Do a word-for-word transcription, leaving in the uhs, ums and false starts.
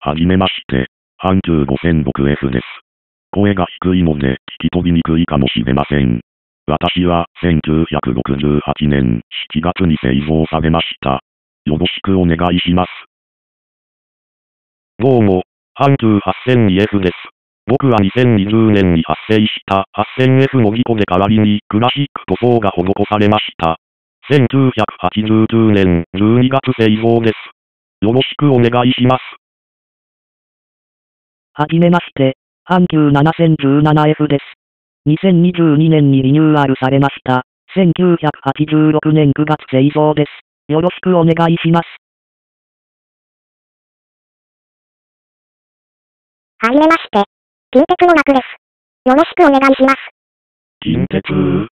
はじめまして。阪急 ごせんろくエフ です。声が低いので聞き取りにくいかもしれません。私はせんきゅうひゃくろくじゅうはちねんしちがつに製造されました。よろしくお願いします。どうも、阪急 はっせんにエフ です。僕はにせんにじゅうねんに発生した はっせんエフ の事故で代わりにクラシック塗装が施されました。せんきゅうひゃくはちじゅうきゅうねんじゅうにがつ製造です。よろしくお願いします。 はじめまして、阪急 ななせんじゅうななエフ です。にせんにじゅうにねんにリニューアルされました。せんきゅうひゃくはちじゅうろくねんくがつ製造です。よろしくお願いします。 はじめまして。近鉄の幕です。よろしくお願いします。 近鉄